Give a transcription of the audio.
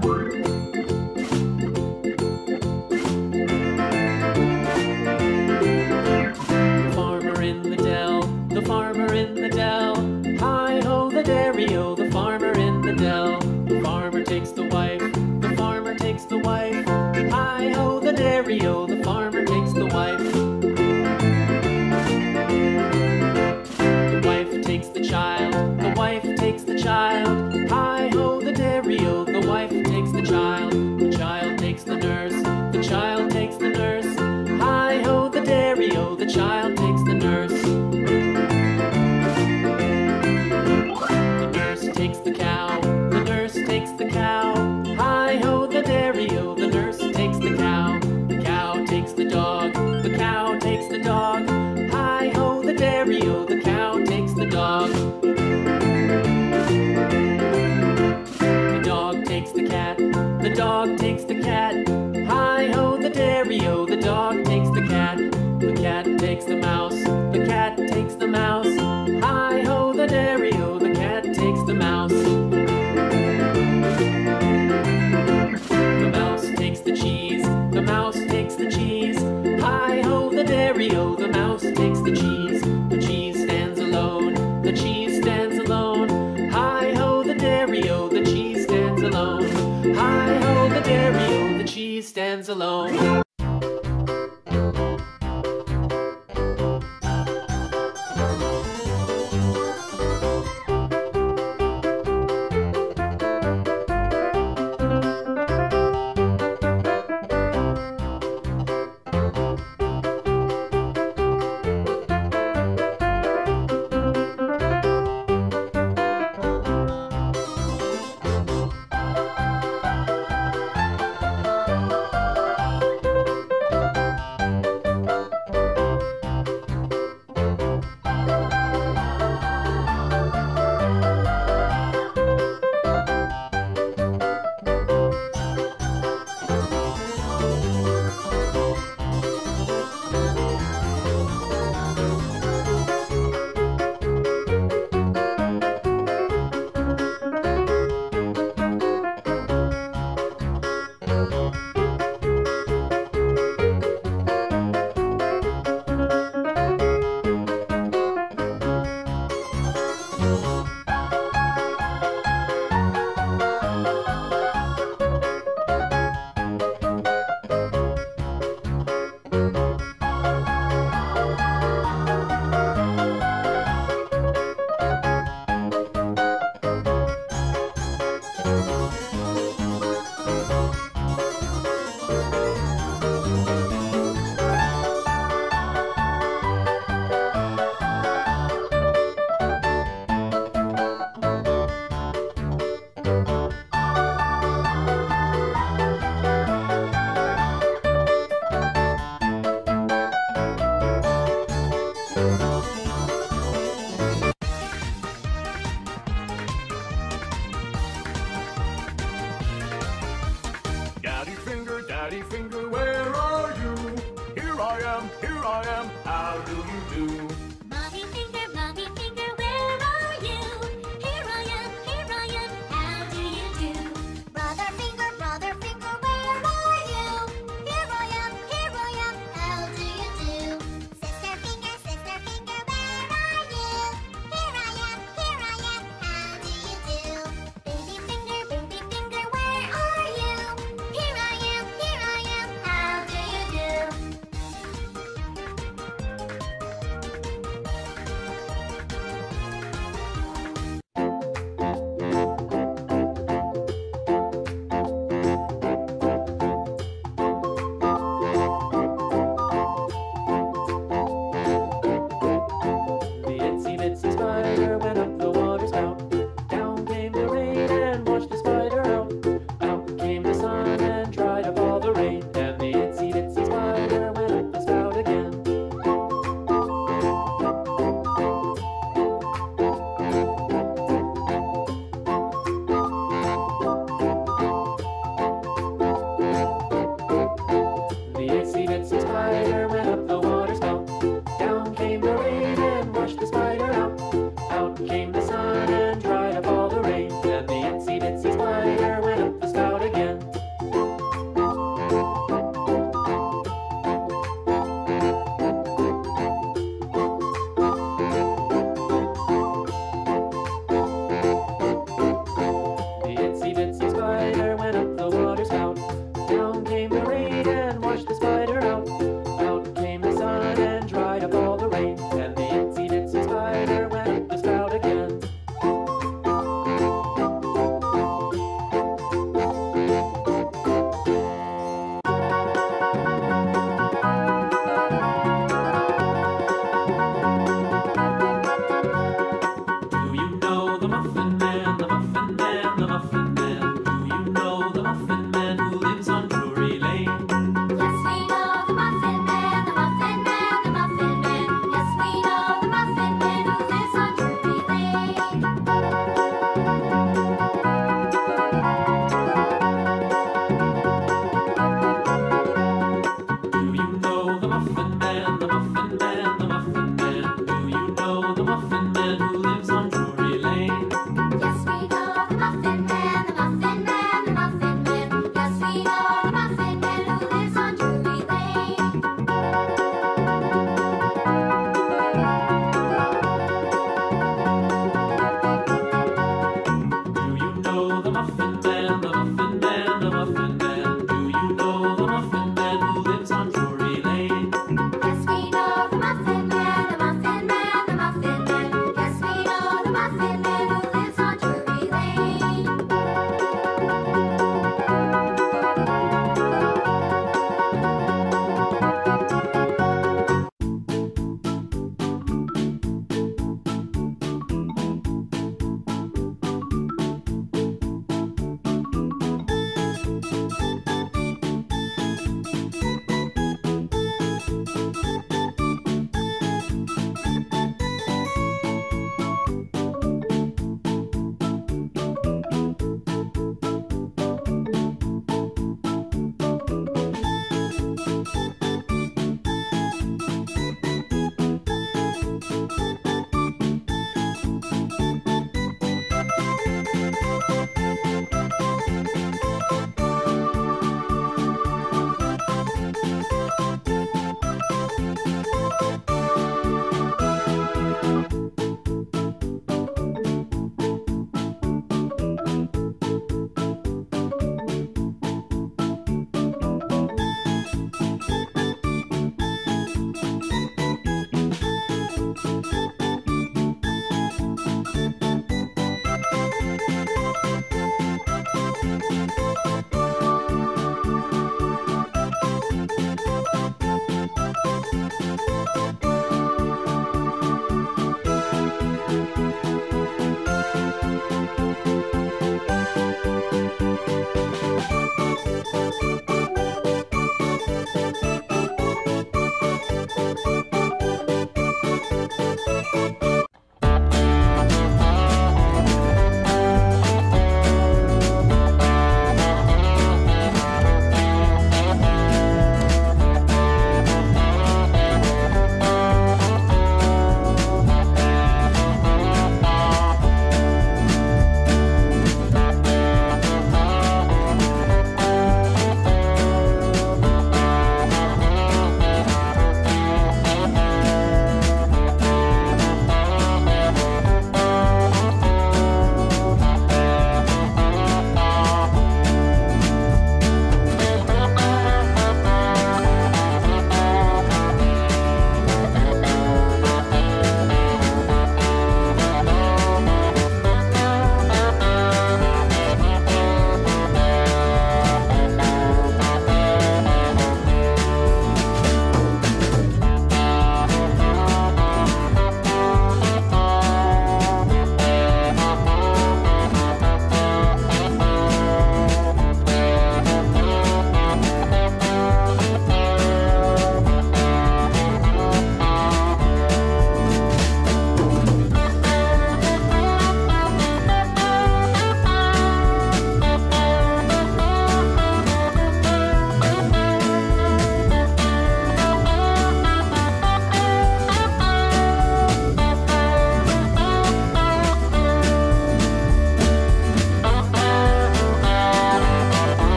Farmer in the dell, the farmer in the dell. Hi-ho the dairy-o, the farmer in the dell. The farmer takes the wife, the farmer takes the wife. Hi-ho the dairy-o, the farmer takes the wife. The wife takes the child, the wife takes the child. Hi-ho the dairy-o, the wife takes the child. The child takes the nurse, the child takes the nurse. Hi-ho the dairy-o, the child takes the nurse. The nurse takes the cow, the nurse takes the cow. Hi-ho the dairy-o, the nurse takes the cow. The cow takes the dog, the cow takes the dog. Hi-ho the dairy-o, the cow takes the dog. The dog takes the cat, the dog takes the cat. Hi-ho the dairy-o, the dog takes the cat. The cat takes the mouse, the cat takes the mouse. Hi-ho the dairy-o, the cat takes the mouse. The mouse takes the cheese, the mouse takes the cheese. Hi-ho the dairy-o, the mouse takes the cheese. The cheese stands alone, the cheese stands alone. Hi-ho the dairy-o, the cheese stands alone. Hi-ho the dairy-o, the cheese stands alone. man, the Muffin Man, the Muffin